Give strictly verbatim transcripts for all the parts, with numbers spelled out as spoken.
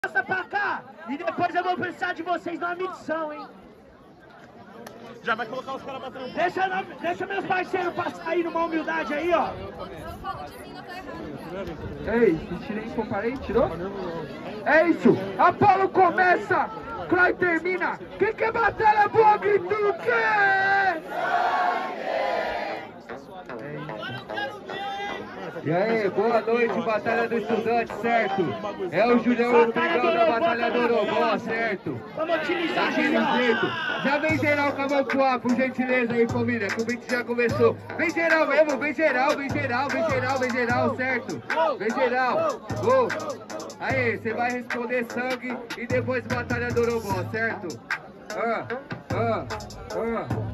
Passa pra cá e depois eu vou precisar de vocês numa missão, hein? Já vai colocar os caras batendo. Deixa, deixa meus parceiros passar aí numa humildade aí, ó. Ei, tirei info, parei, tirou? É isso, Apolo começa, Cry termina. Quem quer batalha boa, grita o quê? E aí, boa noite, Batalha do Estudante, certo? É o Julião e o Miguel da Batalha do Orobó, certo? Vamos utilizar Daquele jeito. Já vem geral com a mão pro ar, por gentileza aí, família, que o beat já começou. Vem geral mesmo, vem geral, vem geral, vem geral, vem geral, certo? Vem geral. Gol. Aí, você vai responder sangue e depois Batalha do Orobó, certo? Ah, ah, ah.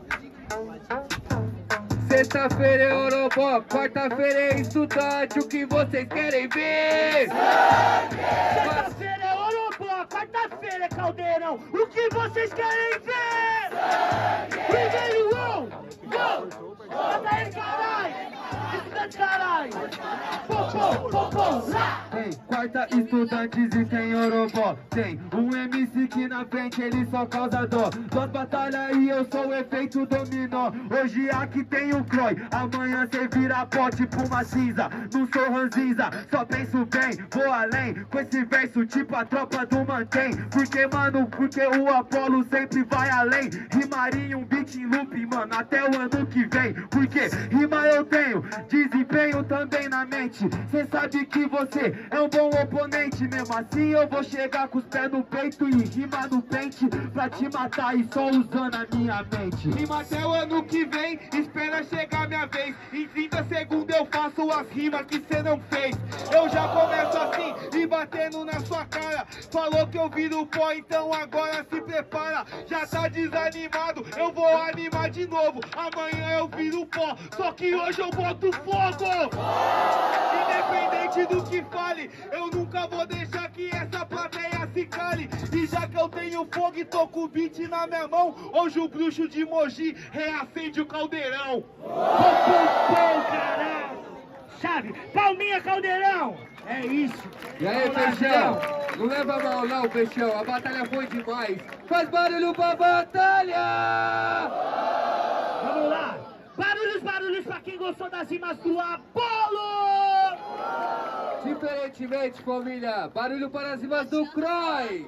Sexta-feira é Orobó, quarta-feira é Estudante, o que vocês querem ver? Sexta-feira é Orobó, quarta-feira é Caldeirão, o que vocês querem ver? Primeiro gol! Gol! Mata ele, caralho! Estudante, caralho! Popô, popô, lá! Tem quarta Estudantes e tem Orobó. Tem um M C que na frente ele só causa dó. Duas batalhas e eu sou o efeito dominó. Hoje aqui tem o Croy, amanhã cê vira pote pra uma cinza. Não sou ranzinza, só penso bem, vou além. Com esse verso tipo a tropa do mantém. Porque mano, porque o Apolo sempre vai além. Rimaria um beat em loop, mano, até o ano que vem. Porque rima eu tenho, desempenho também na mente. Cê sabe que você é um bom oponente. Mesmo assim eu vou chegar com os pés no peito e rima no pente pra te matar e só usando a minha mente. Rima até o ano que vem, espera chegar minha vez. Em trinta segundos eu faço as rimas que cê não fez. Eu já começo assim e batendo na sua cara. Falou que eu viro pó, então agora se prepara. Já tá desanimado, eu vou animar de novo. Amanhã eu viro pó, só que hoje eu boto fogo. Independente do que fale, eu nunca vou deixar que essa plateia se cale. E já que eu tenho fogo e tô com o beat na minha mão, hoje o bruxo de Mogi reacende o caldeirão. Pô, pô, pô, caralho! Chave, palminha, Caldeirão! É isso! E aí, Peixão? Não leva mal não, Peixão, a batalha foi demais. Faz barulho pra batalha! Vamos lá! Barulhos, barulhos pra quem gostou das rimas do Apolo! Diferentemente, família, barulho para as rimas do Croy!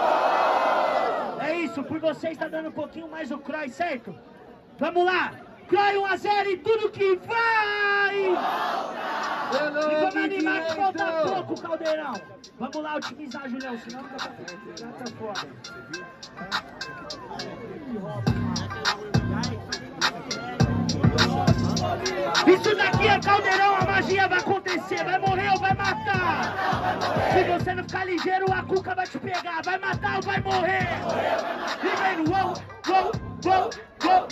É isso, por vocês tá dando um pouquinho mais o Croy, certo? Vamos lá! Croy um a zero e tudo que vai! E vamos animar que falta pouco, Caldeirão! Vamos lá otimizar, Julião, senão não dá pra já tá foda. Isso daqui é Caldeirão, a magia vai acontecer, vai morrer ou vai matar? Se você não ficar ligeiro, a cuca vai te pegar, vai matar ou vai morrer? Primeiro, uou, uou, uou, uou.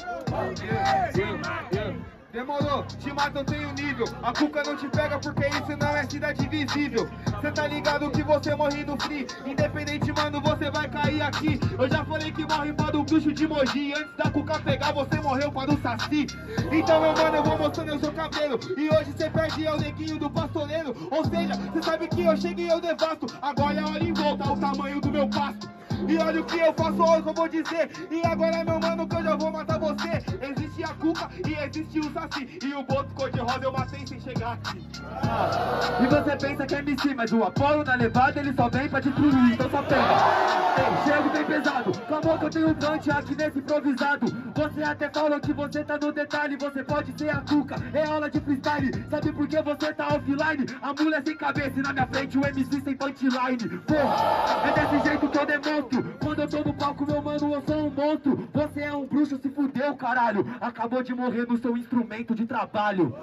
Demorou, te mata eu tenho nível. A cuca não te pega porque isso não é cidade visível. Cê tá ligado que você morre no free. Independente, mano, você vai cair aqui. Eu já falei que morre para o bruxo de Mogi. Antes da cuca pegar, você morreu para o saci. Então, meu mano, eu vou mostrando o seu cabelo. E hoje cê perde é o neguinho do pastoreiro. Ou seja, cê sabe que eu chego e eu devasto. Agora é hora em volta, o tamanho do meu pasto. E olha o que eu faço, olha o que eu vou dizer. E agora, meu mano, que eu já vou matar você. Existe a cuca e existe o saci. E o boto cor-de-rosa eu matei sem chegar aqui. Ah. E você pensa que é M C, mas o Apolo na levada ele só vem pra destruir, então só pega. Ei, chego bem pesado, calma que eu tenho um punch aqui nesse improvisado. Você até falou que você tá no detalhe, você pode ser a cuca, é aula de freestyle. Sabe por que você tá offline? A mulher sem cabeça e na minha frente o M C sem punchline. Porra, é desse jeito que eu demonstro. Quando eu tô no palco, meu mano, eu sou um monstro. Você é um bruxo, se fudeu, caralho. Acabou de morrer no seu instrumento de trabalho.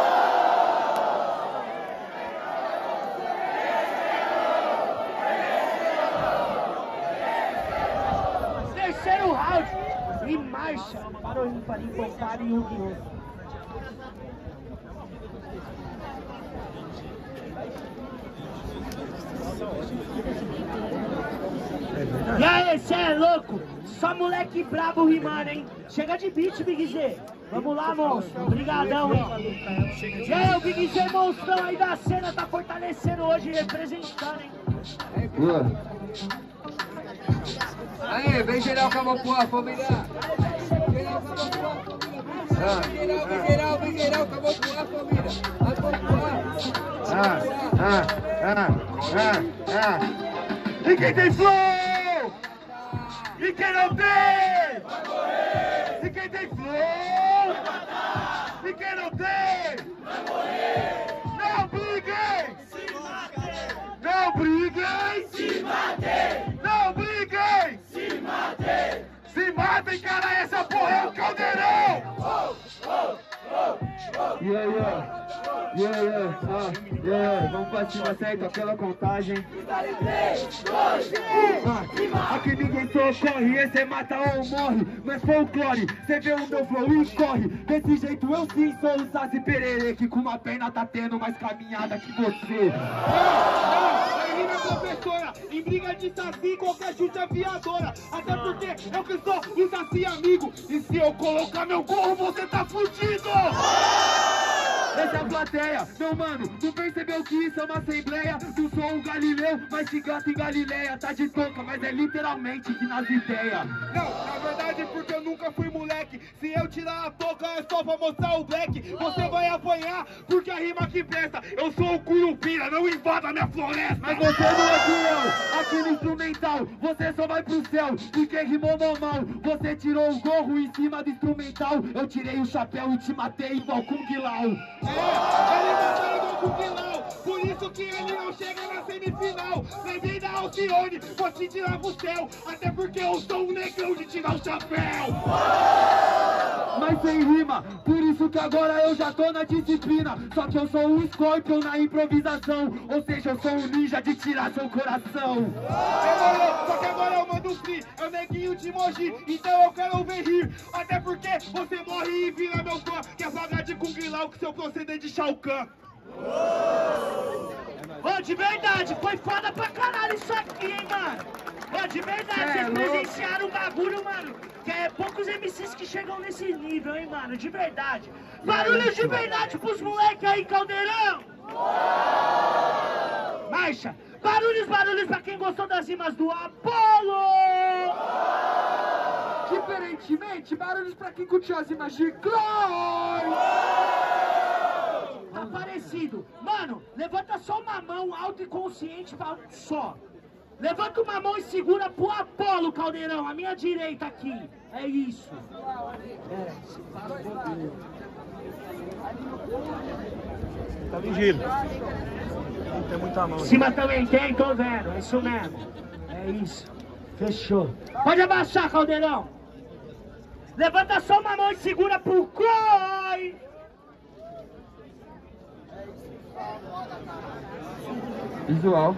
Terceiro round e marcha. Parou ímpar, impar e Yu-Gi-Oh! E aí, cê é louco? Só moleque brabo rimando, hein? Chega de beat, Big Z. Vamos lá, monstro. Obrigadão, hein? E aí, o Big Z monstrão aí da cena tá fortalecendo hoje, representando, hein? Boa. Aí, vem geral, Camopuá, família. Vem geral, vem geral, vem geral, Camopuá, família. Ah, ah, ah, ah, ah. E quem tem flow? E quem não tem? Vai morrer! E quem tem flow? Vai matar! E quem não tem? Vai morrer! Não briguem! Se matem! Não briguem! Se matem! Não briguem! Se matem! Se matem, cara! Essa porra é o Caldeirão! Oh, oh, oh, oh. Yeah, yeah. Yeah, yeah, ah, yeah, vamos pra cima, certo? Aquela contagem. Ah, aqui ninguém socorre, esse é mata ou morre. Mas folclore, cê vê o meu flow e corre. Desse jeito eu sim sou o Saci Pererê, que com uma perna tá tendo mais caminhada que você. Aí na professora, em briga de Saci, qualquer chute é viadora. Até porque eu que sou o Saci amigo. E se eu colocar meu gorro, você tá fudido! Essa é a plateia, meu mano, não percebeu que isso é uma assembleia? Não sou um Galileu, mas se gato em Galileia. Tá de touca, mas é literalmente que nas ideias. Não, na verdade porque eu nunca fui moleque. Se eu tirar a touca é só pra mostrar o black. Você vai apanhar porque a rima que presta. Eu sou o Curupira, não invada minha floresta. Mas você não é fiel, aqui no instrumental você só vai pro céu, porque rimou normal. Você tirou o gorro em cima do instrumental, eu tirei o chapéu e te matei igual Kung Lao. É, ele matou igual Kung Lao, por isso que ele não chega na semifinal. Lembrei da Alcione, vou te tirar pro céu, até porque eu sou um negão de tirar o chapéu. Mas sem rima, por isso que agora eu já tô na disciplina. Só que eu sou um Scorpion na improvisação, ou seja, eu sou um ninja de tirar seu coração. Demorou, só que agora eu mando free, é o neguinho de Mogi, então eu quero ver rir. Até porque você morre e vira meu fã, que é vaga de Kung Lao com seu proceder de Shao Kahn. Ô, de verdade, foi foda pra caralho isso aqui, hein, mano. Ô, de verdade, vocês presenciaram o bagulho, mano. Que é poucos M Cs que chegam nesse nível, hein, mano, de verdade. Barulhos de verdade pros moleques aí, Caldeirão. Marcha. Barulhos, barulhos pra quem gostou das rimas do Apolo. Diferentemente, barulhos pra quem curtiu as rimas de Clói. Tá parecido. Mano, levanta só uma mão alto e consciente pra... só. Levanta uma mão e segura pro Apolo, Caldeirão, a minha direita aqui. É isso. É. Tá ligeiro. Não tem muita mão. Cima também tem, tô vendo. É isso mesmo. É isso. Fechou. Pode abaixar, Caldeirão. Levanta só uma mão e segura pro Clói. Visual.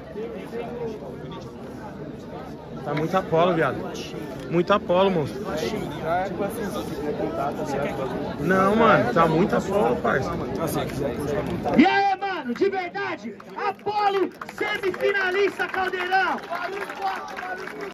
Tá muito Apolo, viado. Muito Apolo, moço. Não, mano, tá muito Apolo, parça. E aí, mano, de verdade, Apolo, semifinalista, Caldeirão.